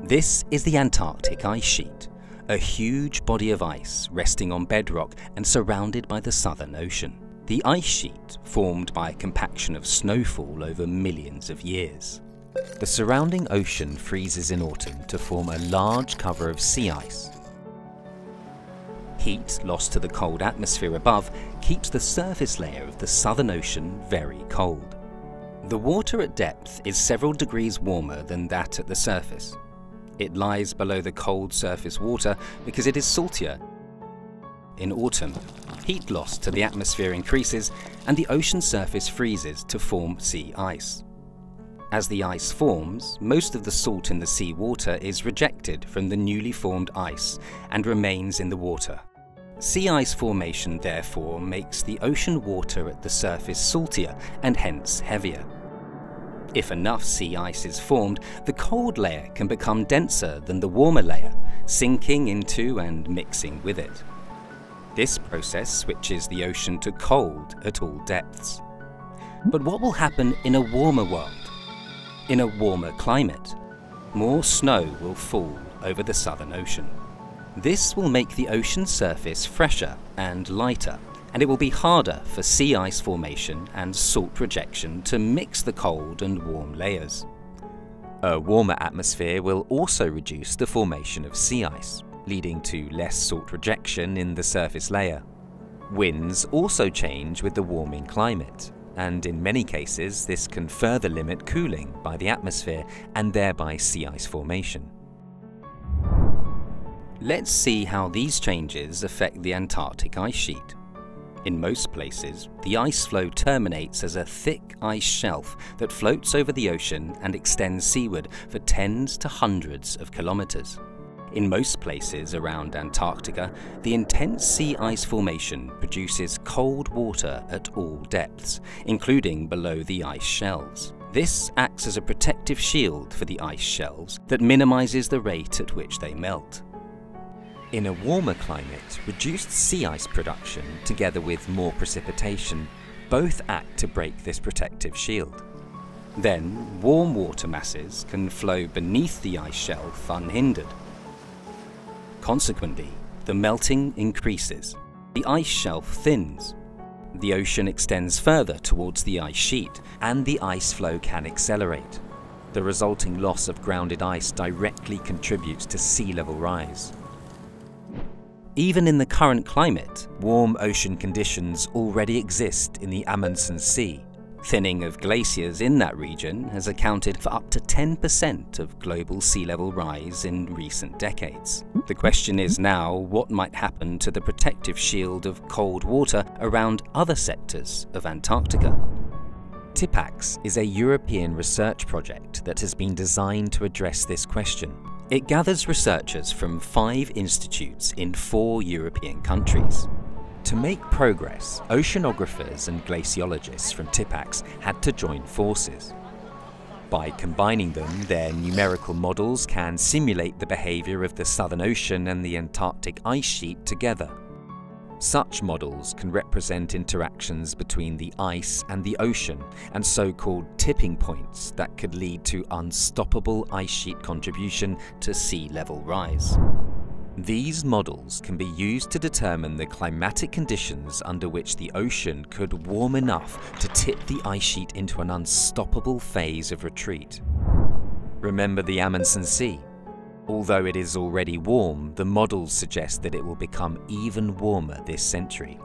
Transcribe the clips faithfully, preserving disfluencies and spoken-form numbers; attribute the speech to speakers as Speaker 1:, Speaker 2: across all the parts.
Speaker 1: This is the Antarctic Ice Sheet, a huge body of ice resting on bedrock and surrounded by the Southern Ocean. The ice sheet formed by a compaction of snowfall over millions of years. The surrounding ocean freezes in autumn to form a large cover of sea ice. Heat lost to the cold atmosphere above keeps the surface layer of the Southern Ocean very cold. The water at depth is several degrees warmer than that at the surface. It lies below the cold surface water because it is saltier. In autumn, heat loss to the atmosphere increases and the ocean surface freezes to form sea ice. As the ice forms, most of the salt in the sea water is rejected from the newly formed ice and remains in the water. Sea ice formation therefore makes the ocean water at the surface saltier and hence heavier. If enough sea ice is formed, the cold layer can become denser than the warmer layer, sinking into and mixing with it. This process switches the ocean to cold at all depths. But what will happen in a warmer world? In a warmer climate, more snow will fall over the Southern Ocean. This will make the ocean surface fresher and lighter, and it will be harder for sea ice formation and salt rejection to mix the cold and warm layers. A warmer atmosphere will also reduce the formation of sea ice, leading to less salt rejection in the surface layer. Winds also change with the warming climate, and in many cases this can further limit cooling by the atmosphere and thereby sea ice formation. Let's see how these changes affect the Antarctic ice sheet. In most places, the ice flow terminates as a thick ice shelf that floats over the ocean and extends seaward for tens to hundreds of kilometers. In most places around Antarctica, the intense sea ice formation produces cold water at all depths, including below the ice shelves. This acts as a protective shield for the ice shelves that minimizes the rate at which they melt. In a warmer climate, reduced sea ice production, together with more precipitation, both act to break this protective shield. Then, warm water masses can flow beneath the ice shelf unhindered. Consequently, the melting increases. The ice shelf thins. The ocean extends further towards the ice sheet, and the ice flow can accelerate. The resulting loss of grounded ice directly contributes to sea level rise. Even in the current climate, warm ocean conditions already exist in the Amundsen Sea. Thinning of glaciers in that region has accounted for up to ten percent of global sea level rise in recent decades. The question is now what might happen to the protective shield of cold water around other sectors of Antarctica. TiPACCs is a European research project that has been designed to address this question. It gathers researchers from five institutes in four European countries. To make progress, oceanographers and glaciologists from TiPACCs had to join forces. By combining them, their numerical models can simulate the behavior of the Southern Ocean and the Antarctic ice sheet together. Such models can represent interactions between the ice and the ocean and so-called tipping points that could lead to unstoppable ice sheet contribution to sea level rise. These models can be used to determine the climatic conditions under which the ocean could warm enough to tip the ice sheet into an unstoppable phase of retreat. Remember the Amundsen Sea? Although it is already warm, the models suggest that it will become even warmer this century.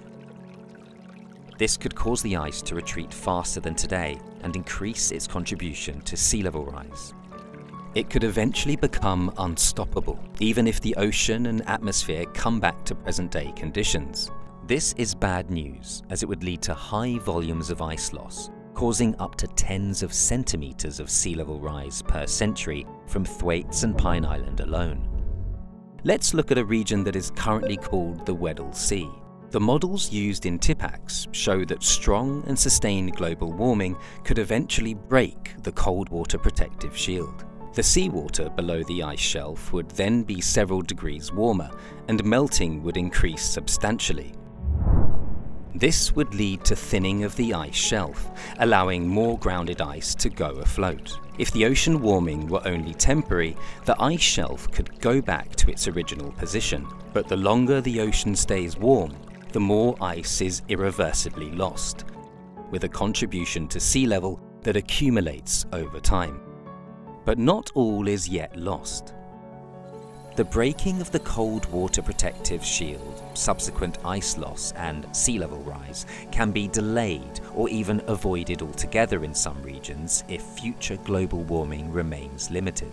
Speaker 1: This could cause the ice to retreat faster than today and increase its contribution to sea level rise. It could eventually become unstoppable, even if the ocean and atmosphere come back to present-day conditions. This is bad news, as it would lead to high volumes of ice loss, causing up to tens of centimeters of sea level rise per century from Thwaites and Pine Island alone. Let's look at a region that is currently called the Weddell Sea. The models used in TiPACCs show that strong and sustained global warming could eventually break the cold water protective shield. The seawater below the ice shelf would then be several degrees warmer, and melting would increase substantially. This would lead to thinning of the ice shelf, allowing more grounded ice to go afloat. If the ocean warming were only temporary, the ice shelf could go back to its original position. But the longer the ocean stays warm, the more ice is irreversibly lost, with a contribution to sea level that accumulates over time. But not all is yet lost. The breaking of the cold water protective shield, subsequent ice loss and sea level rise can be delayed or even avoided altogether in some regions if future global warming remains limited.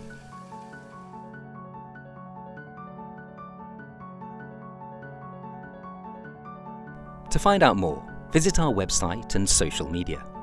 Speaker 1: To find out more, visit our website and social media.